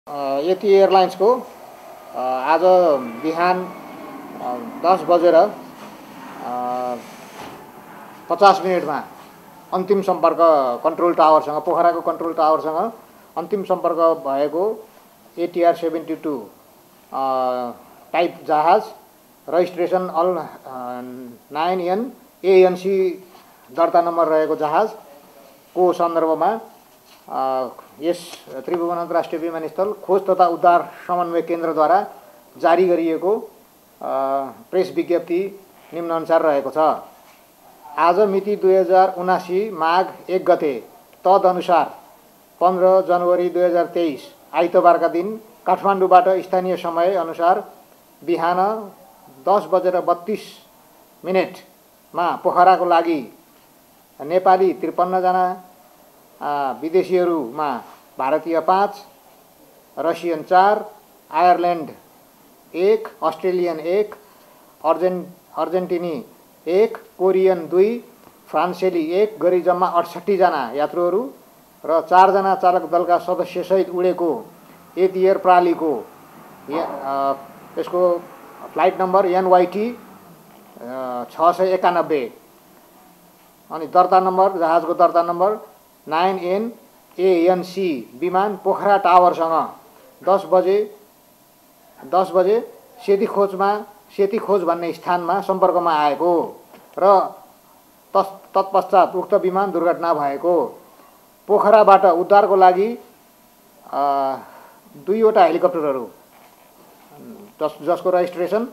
यति एयरलाइन्सको आज बिहान 10 बजेर 50 मिनटमा अन्तिम सम्पर्क कन्ट्रोल टावरसँग पोखराको कन्ट्रोल टावरसँग अन्तिम सम्पर्क भएको ATR 72 टाइप जहाज रजिस्ट्रेसन अल 9N ANC दर्ता नम्बर रहेको जहाजको सन्दर्भमा यस त्रिभुवन अन्तर्राष्ट्रिय विमानस्थल खोज तथा उद्धार समन्वय केन्द्रद्वारा जारी गरिएको प्रेस विज्ञप्ति निम्नानुसार रहेको छ। आज मिति 2079 माघ 1 गते तदनुसार 15 जनवरी 2023 आइतबारका दिन काठमाडौँबाट स्थानीय समय अनुसार बिहान 10:32 मा पोखराको लागि नेपाली 53 जना, विदेशीहरूमा भारतीय 5, रसियन 4, आयरल्यान्ड 1, अस्ट्रेलियन 1, अर्जेन्टिनी 1, कोरियन 2, फ्रान्सेली 1 गरी जम्मा 68 जना यात्रुहरू र 4 जना चालक दलका सदस्यसहित उडेको एयर प्रालीको यसको फ्लाइट नम्बर NYT 691 अनि दर्ता नम्बर जहाजको दर्ता नम्बर 9N ANC विमान पोखरा टावरसँग 10 बजे सेती खोज भन्ने स्थानमा सम्पर्कमा आएको र तत्पश्चात उक्त विमान दुर्घटना भएको। पोखराबाट उद्धारको लागि 2 वटा हेलिकप्टरहरू जसको रजिस्ट्रेसन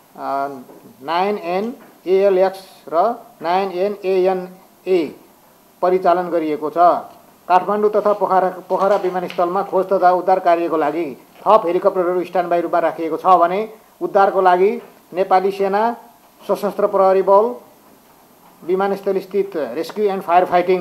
9N ALX र 9N ANA परिचालन गरिएको छ। काठमाडौँ तथा पोखरा विमानस्थलमा खोज तथा उद्धार कार्यको लागि थप हेलिकप्टरहरू स्ट्यान्डबाई रूपमा राखिएको छ भने उद्धारको लागि नेपाली सेना, सशस्त्र प्रहरी बल, विमानस्थल स्थित रेस्क्यु एन्ड फायर फाइटिङ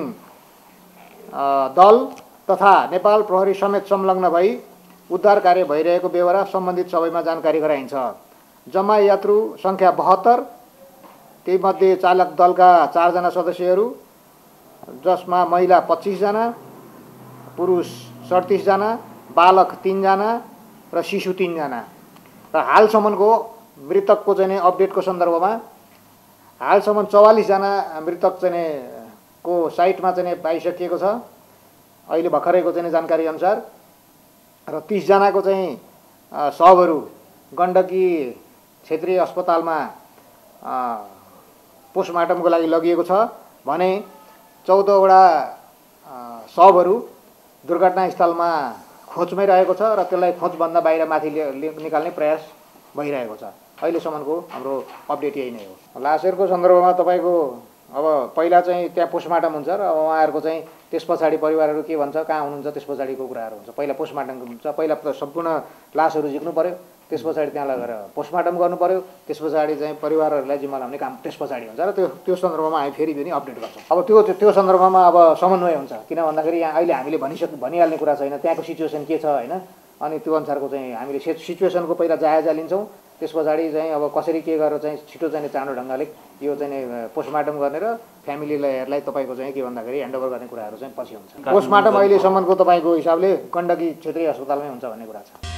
दल तथा नेपाल प्रहरी समेत संलग्न भई उद्धार कार्य भइरहेको बेहोरा सम्बन्धित सबैमा जानकारी गराइन्छ। जम्मा यात्रु सङ्ख्या 72, तीमध्ये चालक दलका 4 जना सदस्यहरू जसमा महिला 25 जना, पुरुष 37 जना, बालक 3 जना र शिशु 3 जना। र हालसम्मको मृतकको चाहिँ अपडेटको सन्दर्भमा हालसम्म 44 जना मृतक चाहिँ को साइटमा चाहिँ पाइसकिएको छ अहिले भर्खरैको चाहिँ जानकारी अनुसार, र 30 जनाको चाहिँ शवहरू गण्डकी क्षेत्रीय अस्पतालमा पोस्टमार्टमको लागि लगिएको छ भने 14 वटा शवहरू दुर्घटनास्थलमा खोजमै रहेको छ र त्यसलाई खोजभन्दा बाहिर माथि निकाल्ने प्रयास भइरहेको छ। अहिलेसम्मको हाम्रो अपडेट यही नै हो। लासेरको सन्दर्भमा तपाईँको अब पहिला चाहिँ त्यहाँ पोस्टमार्टम हुन्छ र अब उहाँहरूको चाहिँ त्यस पछाडि परिवारहरू के भन्छ, कहाँ हुनुहुन्छ, त्यस पछाडिको कुराहरू हुन्छ। पहिला पोस्टमार्टम हुन्छ, पहिला सम्पूर्ण लासहरू झिक्नु पर्यो, त्यस पछाडि त्यहाँ लगेर पोस्टमार्टम गर्नु पर्यो, त्यस पछाडि चाहिँ परिवारहरूलाई जिम्मा लाउने काम त्यस पछाडि हुन्छ र त्यो सन्दर्भमा हामी फेरि पनि अपडेट गर्छौँ। अब त्यो सन्दर्भमा अब समन्वय हुन्छ, किन भन्दाखेरि यहाँ अहिले हामीले भनिहाल्ने कुरा छैन त्यहाँको सिचुएसन के छ होइन। अनि त्यो अनुसारको चाहिँ हामीले सिचुएसनको पहिला जायजा लिन्छौँ, त्यस पछाडि चाहिँ अब कसरी के गरेर चाहिँ छिटो चाहिँ चाँडो ढङ्गले यो चाहिँ पोस्टमार्टम गर्ने र फ्यामिलीलाई तपाईँको चाहिँ के भन्दाखेरि ह्यान्डओभर गर्ने कुराहरू चाहिँ पछि हुन्छ। पोस्टमार्टम अहिलेसम्मको तपाईँको हिसाबले गण्डकी क्षेत्रीय अस्पतालमै हुन्छ भन्ने कुरा छ।